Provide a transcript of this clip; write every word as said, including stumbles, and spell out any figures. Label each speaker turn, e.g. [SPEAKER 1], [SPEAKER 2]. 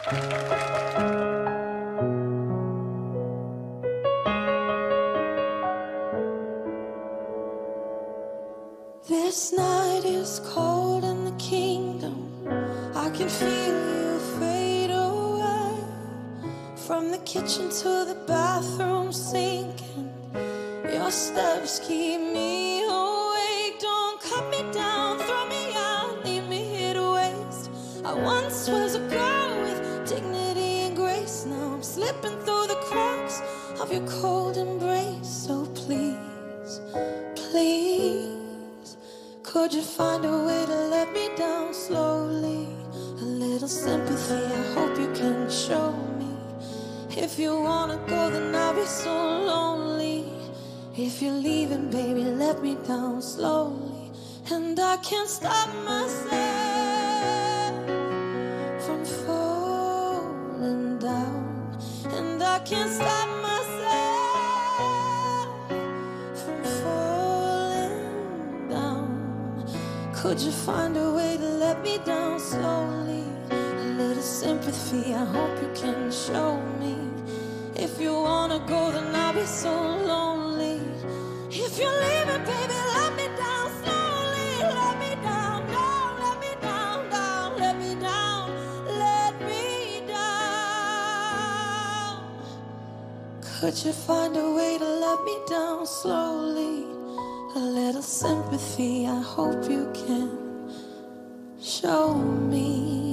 [SPEAKER 1] This night is cold in the kingdom. I can feel you fade away. From the kitchen to the bathroom sinking, your steps keep me awake. Don't cut me down, throw me out, leave me here to waste. I once was a girl with dignity and grace. Now I'm slipping through the cracks of your cold embrace. So please, please, could you find a way to let me down slowly? A little sympathy, I hope you can show me. If you wanna go, then I'll be so lonely. If you're leaving, baby, let me down slowly. And I can't stop myself from falling down. And I can't stop myself from falling down. Could you find a way to let me down slowly? A little sympathy, I hope you can show me. If you wanna go, then I'll be so lonely. If you're leaving, baby, let me down slowly. Let me down, down, let me down, down, let me down, let me down. Could you find a way to let me down slowly? A little sympathy, I hope you can show me.